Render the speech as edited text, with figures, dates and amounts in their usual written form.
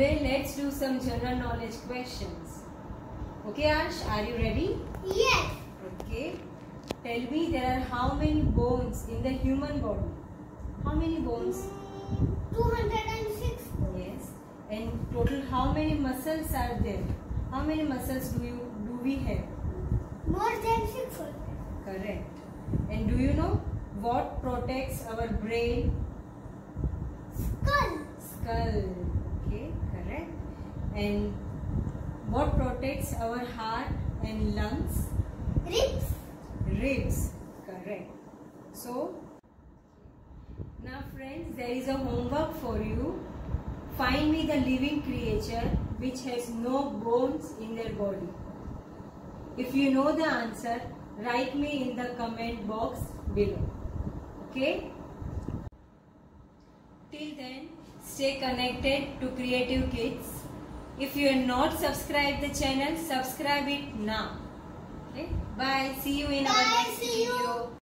Today let's do some general knowledge questions. Okay Ash, are you ready? Yes. Okay. Tell me, there are how many bones in the human body? How many bones? 206. Yes. And total how many muscles are there? How many muscles do we have? More than 600. Correct. And do you know what protects our brain? Skull. Skull. Okay, correct. And what protects our heart and lungs? Ribs. Ribs. Correct. So, now friends, there is a homework for you. Find me the living creature which has no bones in their body. If you know the answer, write me in the comment box below. Okay? Till then, stay connected to Creative Kids. If you are not subscribed the channel, subscribe it now. Okay? Bye. See you in our next video.